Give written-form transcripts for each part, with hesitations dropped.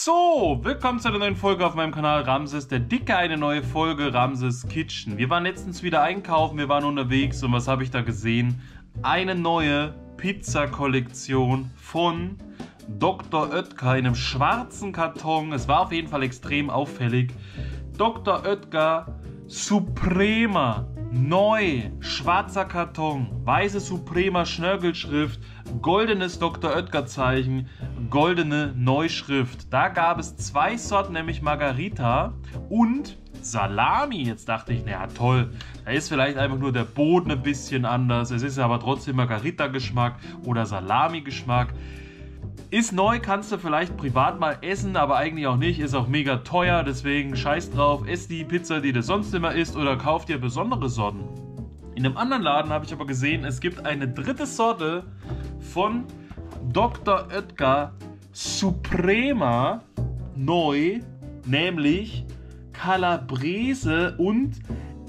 So, willkommen zu einer neuen Folge auf meinem Kanal Ramses der Dicke, eine neue Folge Ramses Kitchen. Wir waren letztens wieder einkaufen, wir waren unterwegs und was habe ich da gesehen? Eine neue Pizza-Kollektion von Dr. Oetker in einem schwarzen Karton. Es war auf jeden Fall extrem auffällig. Dr. Oetker Suprema, neu, schwarzer Karton, weiße Suprema Schnörkelschrift, goldenes Dr. Oetker Zeichen, goldene Neuschrift. Da gab es zwei Sorten, nämlich Margarita und Salami. Jetzt dachte ich, naja toll, da ist vielleicht einfach nur der Boden ein bisschen anders. Es ist aber trotzdem Margarita-Geschmack oder Salami-Geschmack. Ist neu, kannst du vielleicht privat mal essen, aber eigentlich auch nicht. Ist auch mega teuer, deswegen scheiß drauf. Ess die Pizza, die du sonst immer isst, oder kauf dir besondere Sorten. In einem anderen Laden habe ich aber gesehen, es gibt eine dritte Sorte von Dr. Oetker Suprema neu, nämlich Calabrese und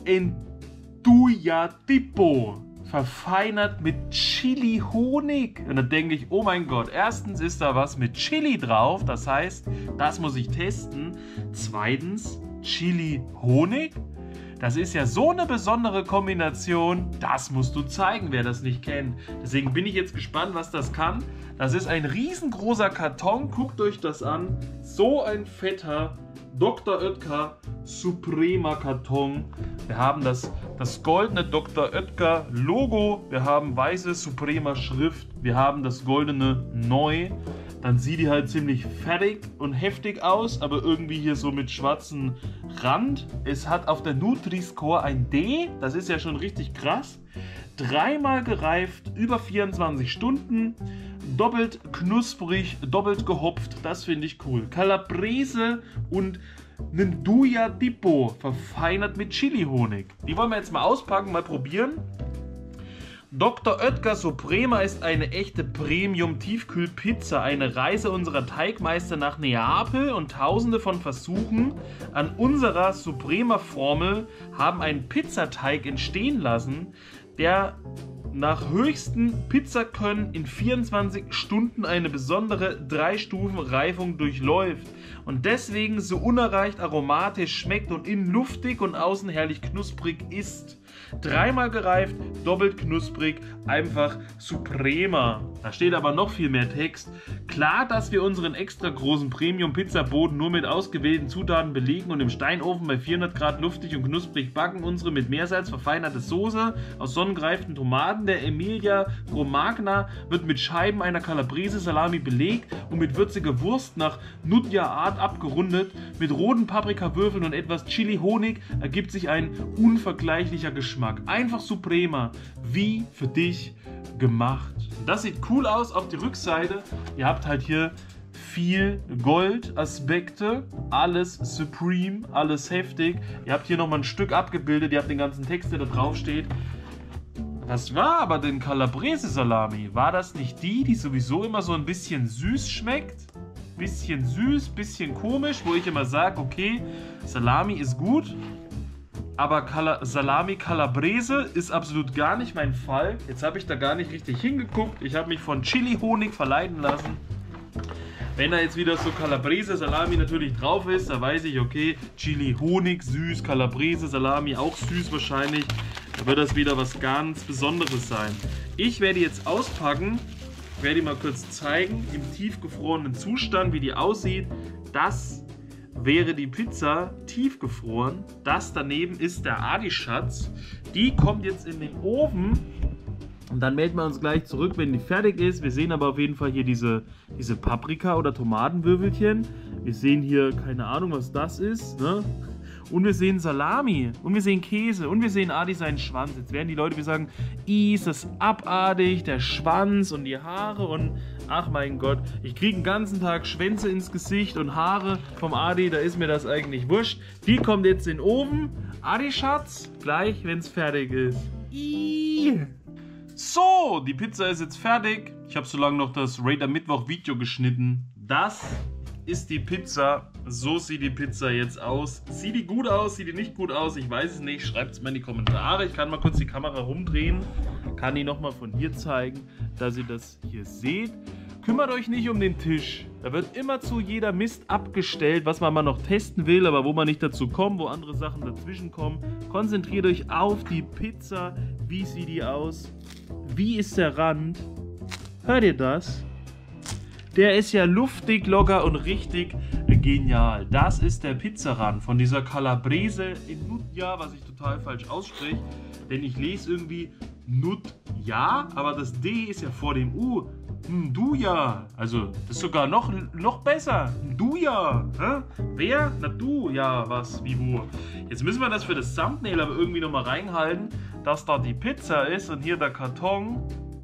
Enduyatipo. Verfeinert mit Chili-Honig. Und dann denke ich, oh mein Gott, erstens ist da was mit Chili drauf, das heißt, das muss ich testen. Zweitens, Chili-Honig. Das ist ja so eine besondere Kombination, das musst du zeigen, wer das nicht kennt. Deswegen bin ich jetzt gespannt, was das kann. Das ist ein riesengroßer Karton, guckt euch das an. So ein fetter Dr. Oetker Suprema Karton. Wir haben das goldene Dr. Oetker Logo, wir haben weiße Suprema Schrift, wir haben das goldene Neu. Dann sieht die halt ziemlich fertig und heftig aus, aber irgendwie hier so mit schwarzem Rand. Es hat auf der Nutri-Score ein D, das ist ja schon richtig krass. Dreimal gereift, über 24 Stunden, doppelt knusprig, doppelt gehopft, das finde ich cool. Calabrese und Enduyatipo, verfeinert mit Chili-Honig. Die wollen wir jetzt mal auspacken, mal probieren. Dr. Oetker Suprema ist eine echte Premium-Tiefkühlpizza, eine Reise unserer Teigmeister nach Neapel, und tausende von Versuchen an unserer Suprema-Formel haben einen Pizzateig entstehen lassen, der nach höchsten Pizzakönnen in 24 Stunden eine besondere 3-Stufen-Reifung durchläuft und deswegen so unerreicht aromatisch schmeckt und innen luftig und außen herrlich knusprig ist. Dreimal gereift, doppelt knusprig, einfach Suprema. Da steht aber noch viel mehr Text. Klar, dass wir unseren extra großen Premium-Pizzaboden nur mit ausgewählten Zutaten belegen und im Steinofen bei 400 Grad luftig und knusprig backen. Unsere mit Meersalz verfeinerte Soße aus sonnengereiften Tomaten der Emilia Romagna wird mit Scheiben einer Calabrese-Salami belegt und mit würziger Wurst nach Nutja-Art abgerundet. Mit roten Paprikawürfeln und etwas Chili-Honig ergibt sich ein unvergleichlicher Geschmack. Einfach Suprema, wie für dich gemacht. Das sieht cool aus auf die Rückseite. Ihr habt halt hier viel Goldaspekte, alles Supreme, alles heftig. Ihr habt hier nochmal ein Stück abgebildet, ihr habt den ganzen Text, der da drauf steht. Was war aber denn Calabrese Salami? War das nicht die sowieso immer so ein bisschen süß schmeckt? Bisschen süß, bisschen komisch, wo ich immer sage, okay, Salami ist gut, aber Salami Calabrese ist absolut gar nicht mein Fall. Jetzt habe ich da gar nicht richtig hingeguckt. Ich habe mich von Chili-Honig verleiten lassen. Wenn da jetzt wieder so Calabrese Salami natürlich drauf ist, da weiß ich, okay, Chili-Honig süß, Calabrese Salami auch süß wahrscheinlich. Da wird das wieder was ganz Besonderes sein. Ich werde die jetzt auspacken. Ich werde die mal kurz zeigen, im tiefgefrorenen Zustand, wie die aussieht. Das wäre die Pizza tiefgefroren. Das daneben ist der Adi-Schatz. Die kommt jetzt in den Ofen und dann melden wir uns gleich zurück, wenn die fertig ist. Wir sehen aber auf jeden Fall hier diese Paprika- oder Tomatenwürfelchen. Wir sehen hier, keine Ahnung, was das ist, ne? Und wir sehen Salami und wir sehen Käse und wir sehen Adi seinen Schwanz. Jetzt werden die Leute wieder sagen, ist das abartig, der Schwanz und die Haare und ach mein Gott, ich kriege den ganzen Tag Schwänze ins Gesicht und Haare vom Adi, da ist mir das eigentlich wurscht. Die kommt jetzt in den Ofen. Adi Schatz, gleich wenn es fertig ist. So, die Pizza ist jetzt fertig. Ich habe so lange noch das Raid am Mittwoch Video geschnitten. Das ist die Pizza. So sieht die Pizza jetzt aus. Sieht die gut aus? Sieht die nicht gut aus? Ich weiß es nicht. Schreibt es mal in die Kommentare. Ich kann mal kurz die Kamera rumdrehen. Kann die nochmal von hier zeigen, dass ihr das hier seht. Kümmert euch nicht um den Tisch. Da wird immerzu jeder Mist abgestellt, was man mal noch testen will, aber wo man nicht dazu kommt, wo andere Sachen dazwischen kommen. Konzentriert euch auf die Pizza. Wie sieht die aus? Wie ist der Rand? Hört ihr das? Der ist ja luftig, locker und richtig genial. Das ist der Pizzarand von dieser Calabrese in Nutja, was ich total falsch ausspreche. Denn ich lese irgendwie Nutja, aber das D ist ja vor dem U. Nduja. Also, das ist sogar noch besser. Nduja. Hä? Wer? Na du. Ja, was, wie, wo. Jetzt müssen wir das für das Thumbnail aber irgendwie nochmal reinhalten, dass da die Pizza ist und hier der Karton.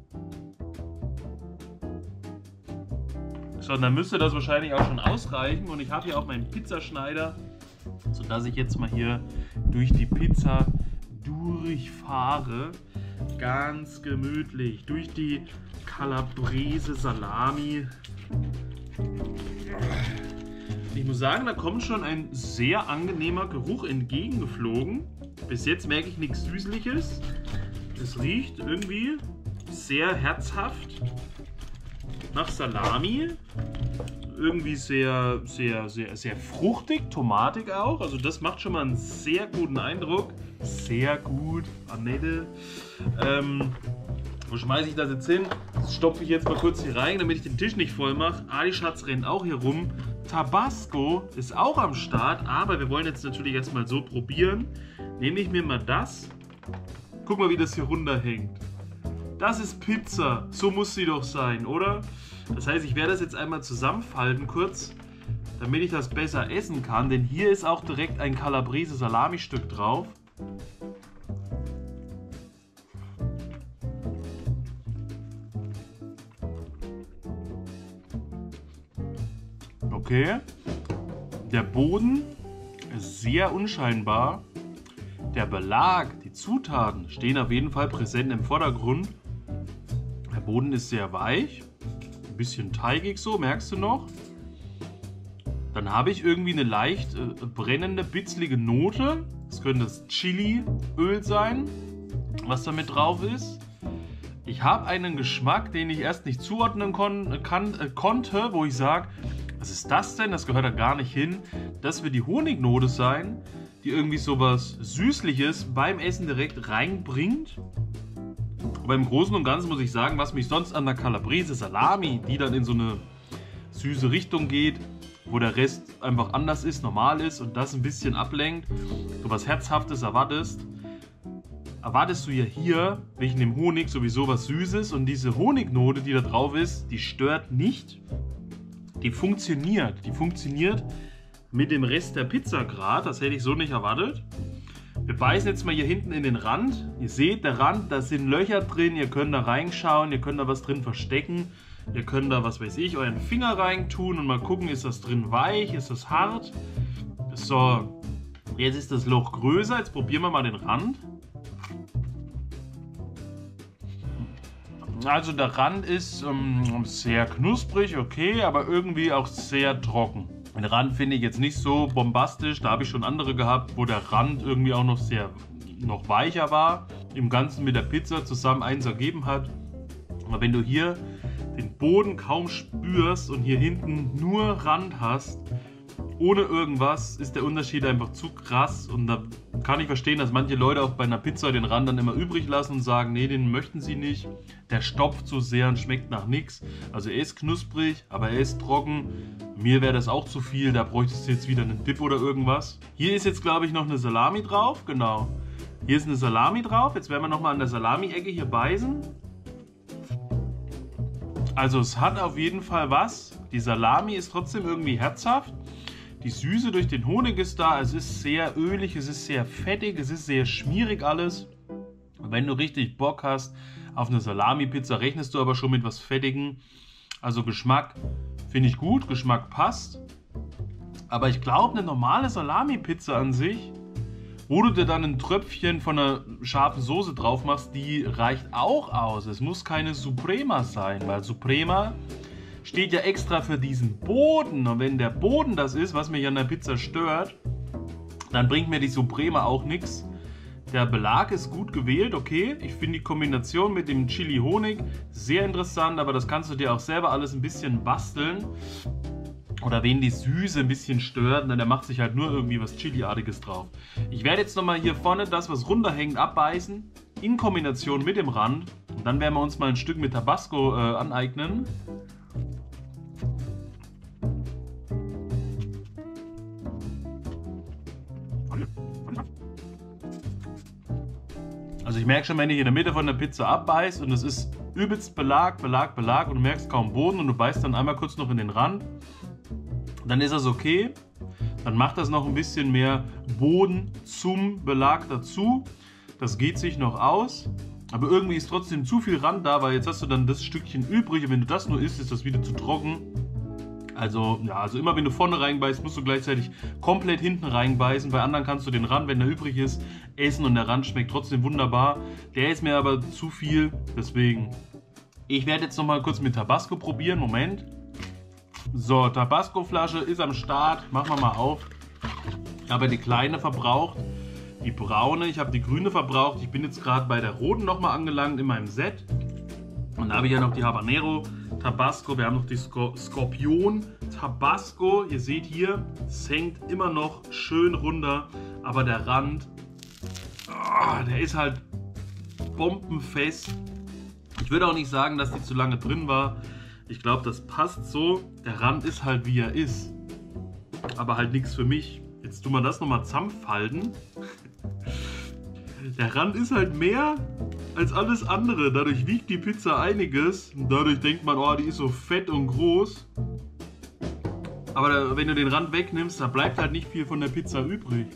So, dann müsste das wahrscheinlich auch schon ausreichen. Und ich habe hier auch meinen Pizzaschneider, sodass ich jetzt mal hier durch die Pizza durchfahre. Ganz gemütlich. Durch die Calabrese Salami. Ich muss sagen, da kommt schon ein sehr angenehmer Geruch entgegengeflogen. Bis jetzt merke ich nichts Süßliches. Es riecht irgendwie sehr herzhaft nach Salami. Irgendwie sehr fruchtig, tomatig auch. Also das macht schon mal einen sehr guten Eindruck. Sehr gut, Annette. Wo schmeiße ich das jetzt hin? Das stopfe ich jetzt mal kurz hier rein, damit ich den Tisch nicht voll mache. Adi Schatz rennt auch hier rum. Tabasco ist auch am Start, aber wir wollen jetzt natürlich erstmal so probieren. Nehme ich mir mal das. Guck mal, wie das hier runterhängt. Das ist Pizza. So muss sie doch sein, oder? Das heißt, ich werde das jetzt einmal zusammenfalten kurz, damit ich das besser essen kann. Denn hier ist auch direkt ein Calabrese Salami-Stück drauf. Okay. Der Boden ist sehr unscheinbar. Der Belag, die Zutaten stehen auf jeden Fall präsent im Vordergrund. Der Boden ist sehr weich. Ein bisschen teigig so, merkst du noch? Dann habe ich irgendwie eine leicht brennende, bitzlige Note. Das könnte das Chiliöl sein, was da mit drauf ist. Ich habe einen Geschmack, den ich erst nicht zuordnen konnte, wo ich sage, was ist das denn? Das gehört da gar nicht hin. Das wird die Honignote sein, die irgendwie sowas Süßliches beim Essen direkt reinbringt. Aber im Großen und Ganzen muss ich sagen, was mich sonst an der Calabrese Salami, die dann in so eine süße Richtung geht, wo der Rest einfach anders ist, normal ist und das ein bisschen ablenkt, so was Herzhaftes erwartest du ja hier wegen dem Honig sowieso was Süßes und diese Honignote, die da drauf ist, die stört nicht. Die funktioniert mit dem Rest der Pizza gerade, das hätte ich so nicht erwartet. Wir beißen jetzt mal hier hinten in den Rand. Ihr seht, der Rand, da sind Löcher drin, ihr könnt da reinschauen, ihr könnt da was drin verstecken. Ihr könnt da, was weiß ich, euren Finger rein tun und mal gucken, ist das drin weich, ist das hart. So, jetzt ist das Loch größer, jetzt probieren wir mal den Rand. Also der Rand ist sehr knusprig, okay, aber irgendwie auch sehr trocken. Den Rand finde ich jetzt nicht so bombastisch, da habe ich schon andere gehabt, wo der Rand irgendwie auch noch weicher war, im Ganzen mit der Pizza zusammen eins ergeben hat. Aber wenn du hier den Boden kaum spürst und hier hinten nur Rand hast, ohne irgendwas, ist der Unterschied einfach zu krass. Und da kann ich verstehen, dass manche Leute auch bei einer Pizza den Rand dann immer übrig lassen und sagen, nee, den möchten sie nicht. Der stopft so sehr und schmeckt nach nichts. Also er ist knusprig, aber er ist trocken. Mir wäre das auch zu viel, da bräuchtest du jetzt wieder einen Dip oder irgendwas. Hier ist jetzt, glaube ich, noch eine Salami drauf, genau. Hier ist eine Salami drauf, jetzt werden wir nochmal an der Salami-Ecke hier beißen. Also es hat auf jeden Fall was. Die Salami ist trotzdem irgendwie herzhaft. Die Süße durch den Honig ist da. Es ist sehr ölig, es ist sehr fettig, es ist sehr schmierig alles. Wenn du richtig Bock hast auf eine Salami-Pizza, rechnest du aber schon mit was Fettigem. Also Geschmack finde ich gut, Geschmack passt. Aber ich glaube, eine normale Salami-Pizza an sich, wo du dir dann ein Tröpfchen von einer scharfen Soße drauf machst, die reicht auch aus. Es muss keine Suprema sein, weil Suprema steht ja extra für diesen Boden. Und wenn der Boden das ist, was mich an der Pizza stört, dann bringt mir die Suprema auch nichts. Der Belag ist gut gewählt, okay. Ich finde die Kombination mit dem Chili-Honig sehr interessant, aber das kannst du dir auch selber alles ein bisschen basteln. Oder wen die Süße ein bisschen stört, dann der macht sich halt nur irgendwie was Chili-artiges drauf. Ich werde jetzt nochmal hier vorne das, was runterhängt, abbeißen, in Kombination mit dem Rand. Und dann werden wir uns mal ein Stück mit Tabasco aneignen. Also ich merke schon, wenn ich in der Mitte von der Pizza abbeiß und es ist übelst Belag und du merkst kaum Boden und du beißt dann einmal kurz noch in den Rand, dann ist das okay. Dann macht das noch ein bisschen mehr Boden zum Belag dazu. Das geht sich noch aus, aber irgendwie ist trotzdem zu viel Rand da, weil jetzt hast du dann das Stückchen übrig und wenn du das nur isst, ist das wieder zu trocken. Also, ja, also immer wenn du vorne reinbeißt, musst du gleichzeitig komplett hinten reinbeißen. Bei anderen kannst du den Rand, wenn der übrig ist, essen und der Rand schmeckt trotzdem wunderbar. Der ist mir aber zu viel, deswegen. Ich werde jetzt nochmal kurz mit Tabasco probieren. Moment. So, Tabasco-Flasche ist am Start. Machen wir mal auf. Ich habe die kleine verbraucht, die braune. Ich habe die grüne verbraucht. Ich bin jetzt gerade bei der roten nochmal angelangt in meinem Set. Und da habe ich ja noch die Habanero Tabasco, wir haben noch die Skorpion Tabasco. Ihr seht hier, es hängt immer noch schön runter, aber der Rand, der ist halt bombenfest. Ich würde auch nicht sagen, dass die zu lange drin war. Ich glaube, das passt so. Der Rand ist halt wie er ist, aber halt nichts für mich. Jetzt tun wir das nochmal zusammenfalten. Der Rand ist halt mehr als alles andere. Dadurch wiegt die Pizza einiges. Und dadurch denkt man, oh, die ist so fett und groß. Aber wenn du den Rand wegnimmst, da bleibt halt nicht viel von der Pizza übrig.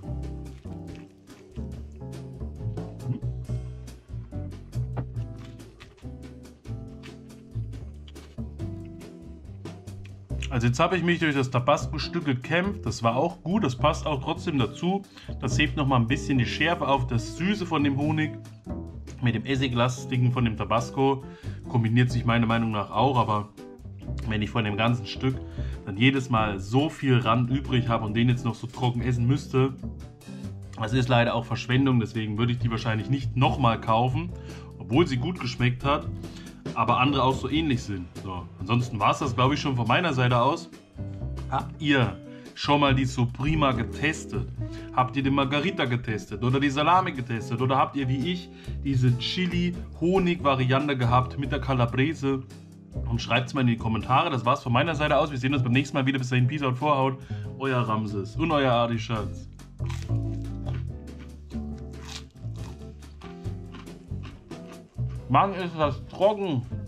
Also jetzt habe ich mich durch das Tabasco-Stück gekämpft. Das war auch gut, das passt auch trotzdem dazu. Das hebt nochmal ein bisschen die Schärfe auf, das Süße von dem Honig mit dem Essiglastigen von dem Tabasco. Kombiniert sich meiner Meinung nach auch, aber wenn ich von dem ganzen Stück dann jedes Mal so viel Rand übrig habe und den jetzt noch so trocken essen müsste, das ist leider auch Verschwendung, deswegen würde ich die wahrscheinlich nicht nochmal kaufen, obwohl sie gut geschmeckt hat. Aber andere auch so ähnlich sind. So. Ansonsten war es das, glaube ich, schon von meiner Seite aus. Habt ihr schon mal die Suprema getestet? Habt ihr die Margarita getestet oder die Salami getestet? Oder habt ihr wie ich diese Chili-Honig-Variante gehabt mit der Calabrese? Und schreibt es mal in die Kommentare. Das war es von meiner Seite aus. Wir sehen uns beim nächsten Mal wieder. Bis dahin, Peace out, Vorhaut. Euer Ramses und euer Adi Schatz. Mann, ist das trocken.